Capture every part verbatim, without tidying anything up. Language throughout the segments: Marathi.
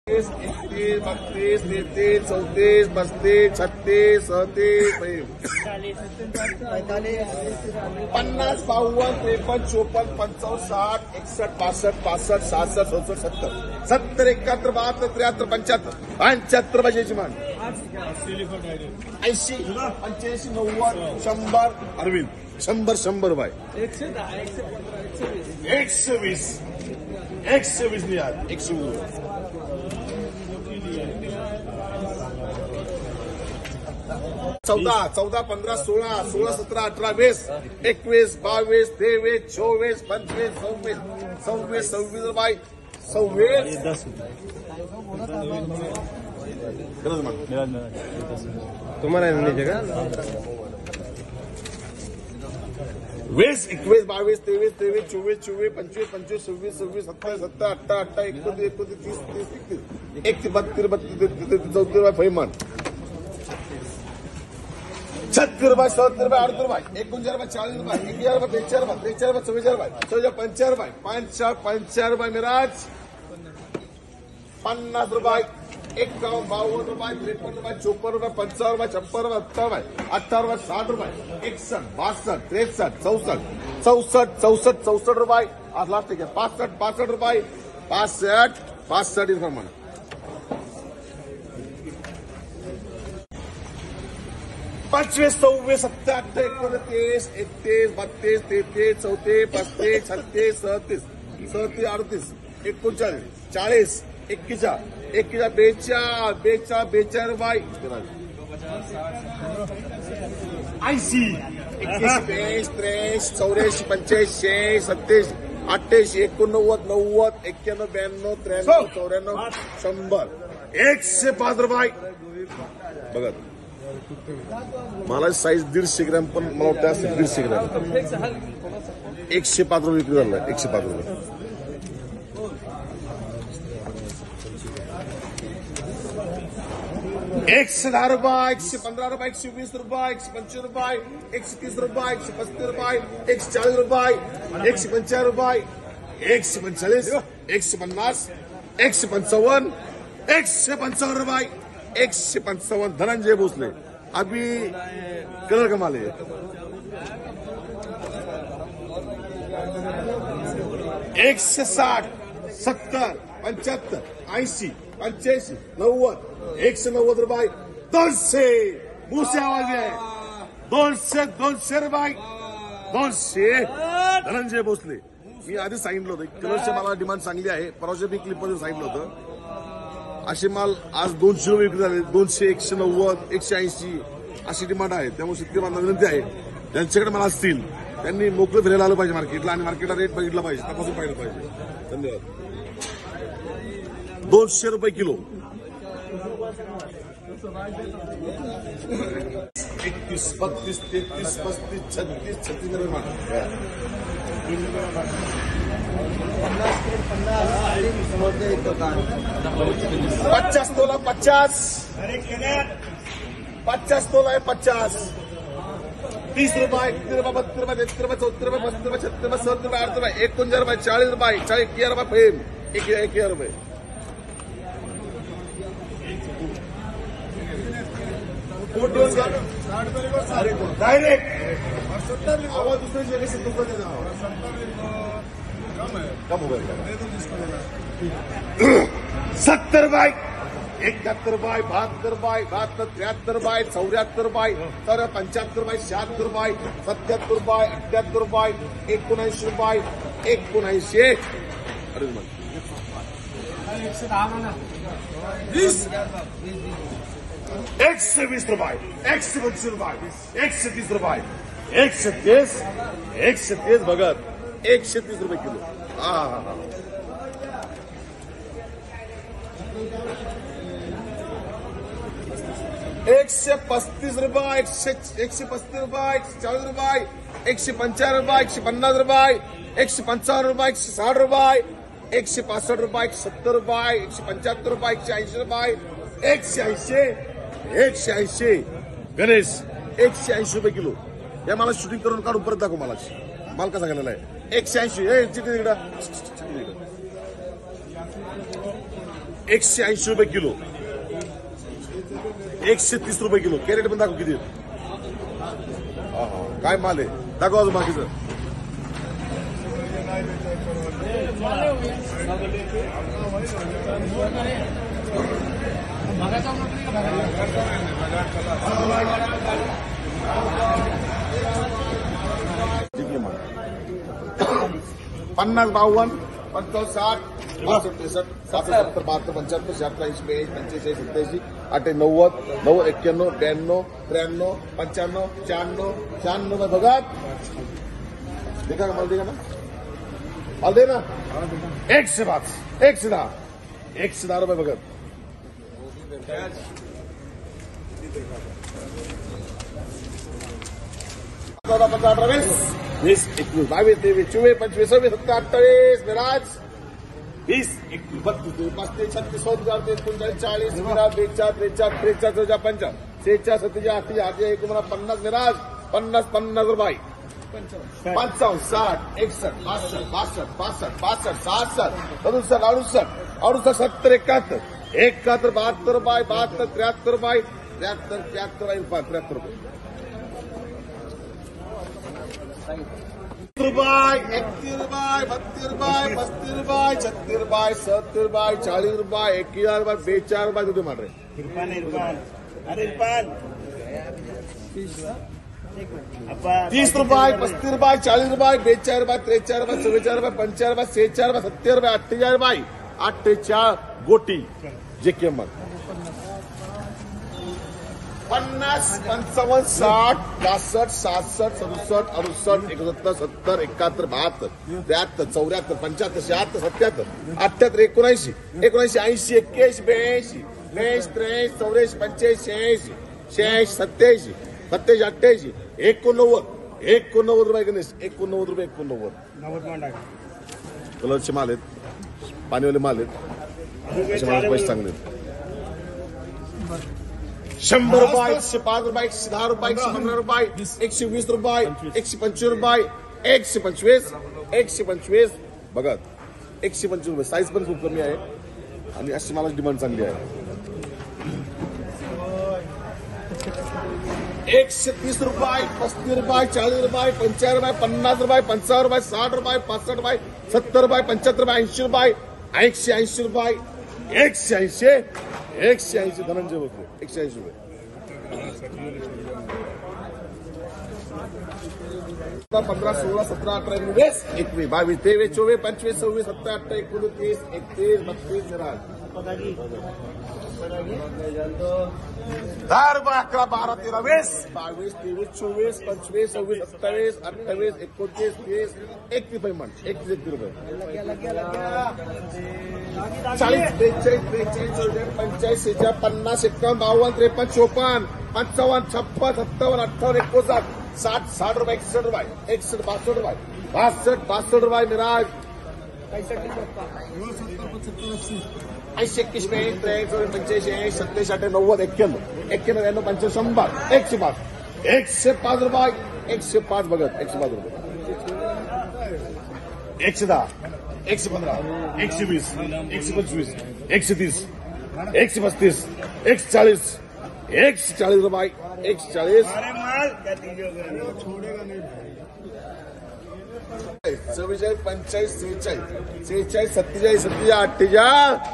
एकतीस बत्तीस तेहतीस चौतीस पस्तीस छत्तीस सदतीस पन्नास बावन्न त्रेपन्न चोपन्न पंचावन्न साठ एकसष्ट पासष्ट पासष्ट सहासष्ट सदुसष्ट सत्तर सत्तर एकाहत्तर बहात्तर त्र्याहत्तर पंच्याहत्तर पंच्याहत्तर पाहिजे मान ऐंशी पंच्याऐंशी नव्वद शंभर अरविंद शंभर शंभर बाय एकशे वीस एकशे वीस यार एकशे वीस चौदा चौदा पंधरा सोळा सोळा सतरा अठरा वीस एकवीस बावीस तेवीस चोवीस पंचवीस सव्वीस सव्वीस सव्वीस बाय सव्वीस तुम्हाला का वीस एकवीस बावीस तेवीस तेवीस चोवीस चोवीस पंचवीस पंचवीस सव्वीस सव्वीस सत्तावीस सत्तर अठ्ठा अठ्ठा एकोणतीस एकोणतीस तीस तीस एकतीस एकतीस बत्तीस बत्तीस चौतीस बाय फैमान छत्तीस बाय सत्तर बाय अडतर बाय एकोणचार बाय चाळीस बाय एक हजार बाय बेचार बाय त्रेचार बाय चव्वेचार बाय चौदा पंचार बाय पाच चार पंचार बाय मिराज पन्नास रुपये एक्कावन्न बावन्न रुपये त्रेपन्न रुपये चोपन्न रुपये पंचावन्न रुपये छप्पन रुपये सत्तर रुपये अठ्ठावन्न रुपये साठ रुपये एकसष्ट बासष्ट त्रेसष्ट चौसष्ट चौसष्ट चौसष्ट चौसष्ट रुपये आज लास्ट आहे पासष्ट पासष्ट रुपये पासष्ट पासष्ट प्रमाण पंचवीस सव्वीस सत्तर अठ्ठा एकोणतीस एकतीस बत्तीस तेहतीस चौतीस पस्तीस छत्तीस सदतीस सदतीस अडतीस एकोणचाळीस चाळीस एक्केचाळ एक्केचाळ बेचाळ बेचाळ बेचाळ बाय ऐंशी एकशे बेस त्रेस चौऱ्याऐंशी पंच्याऐंशी शहाऐंशी सत्याऐंशी अठ्ठ्याऐंशी एकोणनव्वद नव्वद एक्क्याण्णव ब्याण्णव त्र्याण्णव चौऱ्याण्णव शंभर एकशे पाच रुपये बघा मला साईज दीडशे ग्रॅम पण मला वाटतं असेल दीडशे ग्रॅम एकशे पाच रुपये विक्री झाला एकशे पाच रुपये एकशे दहा रुपये एकशे पंधरा रुपये एकशे वीस रुपये एकशे पंचवीस रुपये एकशे तीस रुपये एकशे पस्तीस रुपये एकशे चाळीस रुपये एकशे पंचाळीस रुपये एकशे पंचेचाळीस एकशे पन्नास एकशे पंचावन्न एकशे पंचावन्न रुपये एकशे पंचावन्न धनंजय भोसले अभी कलर कमाले एकशे साठ सत्तर पंच्याहत्तर ऐंशी पंच्याऐंशी नव्वद एकशे नव्वद रुपये दोनशे मुसे आवाज आहे दोनशे दोनशे रुपये दोनशे धनंजय भोसले मी आधी सांगितलं होतं कलरची मला डिमांड चांगली आहे परवाच्या बी क्लिपमध्ये सांगितलं होतं असे माल आज दोनशे रुपये विक्री झाले दोनशे एकशे नव्वद एकशे ऐंशी अशी डिमांड आहे त्यामुळे शेतकरी बांधवांना विनंती आहे ज्यांच्याकडे मला असतील त्यांनी मोकळं फिरायला आलं पाहिजे मार्केटला आणि मार्केटला रेट बघितला पाहिजे तपासून पाहिलं पाहिजे धन्यवाद दोनशे रुपये किलो एकतीस बत्तीस तेहतीस पस्तीस छत्तीस छत्तीस पचास तोला पचास पचास तोला है पचास तीस रुपये तीस रुपये बत्तीस रुपये तेहत्तीस रुपये चौतीस रुपये पस्तीस रुपये छत्तीस रुपये सत्तर रुपये आठ रुपये एकोणचाळीस रुपये चाळीस रुपये चाळीस एक हजार रुपये फेम एक एक हजार रुपये डायरेक्ट आवाज दुसऱ्या जगह से तुमको देना कम हो गया सत्तर बाय इकहत्तर बाय बहत्तर बाय बहत्तर त्र्याहत्तर बाय चौऱ्याहत्तर बाय तर पंच्याहत्तर बाय शहात्तर बाय सत्याहत्तर बाय अठ्याहत्तर बाय एकोणऐंशी बाय एकोणऐंशी अरे एकशे वीस रुपये एकशे पंचवीस रुपये एकशे तीस रुपये एकशे तीस एकशे तीस बघत एकशे तीस रुपये किलो हा हा हा एकशे पस्तीस रुपये एकशे एकशे पस्तीस रुपये एकशे चाळीस रुपये एकशे पंचावन्न रुपये एकशे पन्नास रुपये एकशे पंचावन्न रुपये एकशे साठ रुपये एकशे पासष्ट रुपये एकशे सत्तर रुपये एकशे पंच्याहत्तर रुपये एकशे ऐंशी रुपये एकशे ऐंशी एकशे ऐंशी गणेश एकशे ऐंशी रुपये किलो या मला शूटिंग करून काढून परत दाखव मला माल कसा गेलेला आहे एकशे ऐंशी एकशे ऐंशी रुपये किलो, एकशे तीस रुपये किलो. कॅरेट पण दाखव किती हा हा काय माल आहे दाखव अजून बाकीचं. पन्नास बावन्न पंचावन्न साठ बासष्ट त्रेसष्ट सहासष्ट सत्तर बहात्तर पंच्याहत्तर शहात्तर ऐंशी ब्याऐंशी पंच्याऐंशी सत्याऐंशी अठ्ठ्याऐंशी नव्वद नव्वद एक्क्याण्णव ब्याण्णव त्र्याण्णव पंच्याण्णव शहाण्णव शहाण्णव बघा देखा का मला देखा ना मला दे ना एकशे पाच एकशे दहा एकशे दहा रुपये बघत. चौदा पंधरा अठरा वीस वीस एकवीस बावीस तेवीस चोवीस पंचवीस सव्वीस सत्तर अठ्ठावीस मिराज वीस एकवीस बत्तीस तेवीस पस्तीस छत्तीस सत्तर अडतीस पंचाळीस चाळीस मिरा बेचाळ त्रेचाळ त्रेचाळ चौदा पंचा सेहेचाळ सत्तेचाळ अठ्ठेचाळ अठ्ठेचाळ एकोणपन्नास पन्नास मिराज पन्नास पन्नास रुपये पंचावन्न साठ एकसष्ट बासष्ट बासष्ट पासष्ट पासष्ट सहासष्ट सदुसष्ट अडुसष्ट अडुसष्ट सत्तर एकाहत्तर एकाहत्तर बहात्तर रुपये बहात्तर त्र्याहत्तर रुपये त्र्याहत्तर त्र्याहत्तर त्र्याहत्तर रुपये रुपये एकतीस रुपये बत्तीस रुपये पस्तीस रुपये छत्तीस रुपये सत्तर रुपये चाळीस रुपये एकवीस रुपये बेचाळ रुपये तुझे मार तीस रुपये पस्तीस रुपये चाळीस रुपये बेचाळ रुपये त्रेचाळ रुपये चव्वेचाळ रुपये पंचाळ रुपये सेहेचाळ रुपये सत्तर रुपये अठ्ठेचाळ रुपये अठ्ठेचाळ गोटी जे किंमत पन्नास पंचावन्न साठ बासष्ट सहासष्ट सदुसष्ट अडुसष्ट एकोणसत्तर सत्तर एकाहत्तर बहात्तर त्र्याहत्तर चौऱ्याहत्तर पंच्याहत्तर शहात्तर सत्याहत्तर अठ्याहत्तर एकोणऐंशी एकोणऐंशी ऐंशी एक्क्याऐंशी ब्याऐंशी ब्याऐंशी त्र्याऐंशी चौऱ्याऐंशी पंच्याऐंशी शहाऐंशी शहाऐंशी सत्याऐंशी सत्याऐंशी अठ्ठ्याऐंशी एकोणनव्वद एकोणनव्वद रुपये गणेश एकोणनव्वद रुपये एकोणनव्वद कलरचे माल आहेत पाणीवाले माल आहेत असे मला पैसे चांगले आहेत. शंभर रुपये एकशे पाच रुपये एकशे दहा रुपये एकशे पंधरा रुपये एकशे वीस रुपये एकशे पंचवीस रुपये एकशे पंचवीस एकशे पंचवीस बघा एकशे पंचवीस रुपये साईज पण खूप कमी आहे आणि अशी मला डिमांड चांगली आहे. एकशे तीस रुपये पस्तीस रुपये चाळीस रुपये पंचाळीस रुपये पन्नास रुपये पंचावन्न रुपये साठ रुपये पासष्ट रुपये सत्तर रुपये पंच्याहत्तर रुपये ऐंशी रुपये एकशे ऐंशी रुपये एकशे ऐंशी एकशे ऐंशी धनंजय होते एकशे ऐंशी रुपये पंधरा सोळा सतरा अठरा एकोणीस एकवीस बावीस तेवीस चोवीस पंचवीस सव्वीस सत्तर अठरा एकोणतीस एकतीस बत्तीस दहा रुपये अकरा बारा तेरा वीस बावीस तेवीस चोवीस पंचवीस सव्वीस सत्तावीस अठ्ठावीस एकोणतीस तीस एकतीस पेमेंट एकतीस एकतीस रुपये चाळीस बेचाळीस बेचाळीस चौवेचाळीस पंचाळीस शेहेचाळीस पन्नास एकावन्न बावन्न त्रेपन्न चोपन्न पंचावन्न छप्पन सत्तावन्न अठ्ठावन्न एकोणसाठ साठ साठ रुपये एकसष्ट रुपये एकसष्ट बासष्ट रुपये बासष्ट बासष्ट रुपये मिराज ऐंशी एकवीस ब्याऐंशी त्र्याऐंशी पंच्याऐंशी ऐंशी सत्याऐंशी अठ्ठ्याण्णव नव्वद एक्क्याण्णव एक्क्याण्णव ब्याण्णव पंच्याण्णव शंभर एकशे पाच एकशे पाच रुपये एकशे पाच बघत एकशे पाच रुपये एकशे दहा एकशे पंधरा एकशे वीस एकशे पंचवीस एकशे तीस एकशे पस्तीस एकशे चाळीस एकशे चाळीस रुपये एकशे चाळीस चव्वेचाळीस पंचेचाळीस सेहेचाळीस सेहेचाळीस सत्तेचाळीस सत्तेचाळीस अठ्ठेचाळीस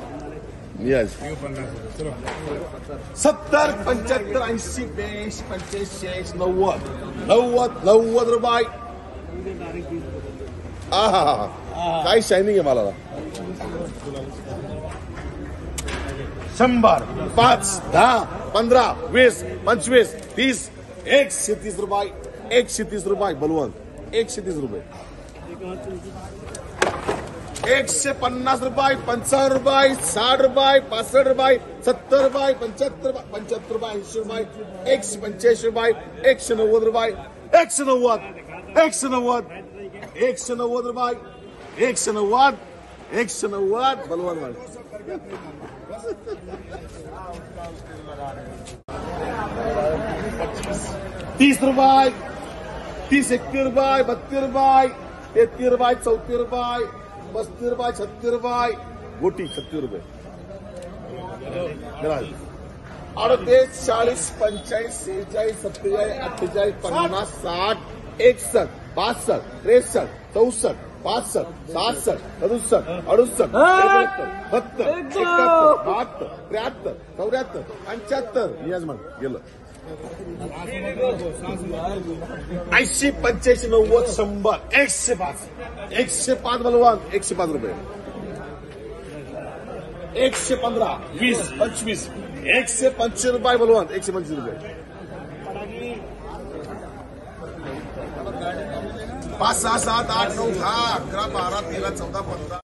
सत्तर पंच्याहत्तर ऐंशी ब्याऐंशी पंच्याऐंशी शहाऐंशी नव्वद नव्वद नव्वद रुपये हा हा हा काय शायनिंग आहे मला शंभर पाच दहा पंधरा वीस पंचवीस तीस एकशे तीस रुपये एकशे तीस रुपये बलवंत एकशे तीस रुपये एकशे पन्नास रुपये पंचावन्न रुपये साठ रुपये पासष्ट रुपये सत्तर रुपये पंच्याहत्तर पंच्याहत्तर रुपये ऐंशी रुपये एकशे पंच्याऐंशी रुपये एकशे नव्वद रुपये एकशे नव्वद एकशे नव्वद एकशे नव्वद रुपये एकशे नव्वद एकशे नव्वद बलवान तीस रुपये तीस एकतीस रुपये बत्तीस रुपये तेहतीस रुपये चौतीस रुपये पस्तीस रुपये छत्तीस रुपये गोटी छत्तीस रुपये मिळाले. अडतीस चाळीस पंचेचाळीस सेहेचाळीस सत्तेचाळीस अठ्ठेचाळीस पन्नास साठ एकसष्ट बासष्ट त्रेसष्ट चौसष्ट पासष्ट सहासष्ट सदुसष्ट अडुसष्ट एकोणसत्तर बहात्तर एकाहत्तर बहात्तर त्र्याहत्तर चौऱ्याहत्तर पंच्याहत्तर यजमान गेलं. ऐंशी पंच्याऐंशी नव्वद शंभर एकशे पाच एकशे पाच बलवान एकशे पाच रुपये एकशे पंधरा वीस पंचवीस एकशे पंचवीस रुपये बलवान एकशे पंचवीस रुपये पाच सहा सात आठ नऊ दहा अकरा बारा तेरा चौदा पंधरा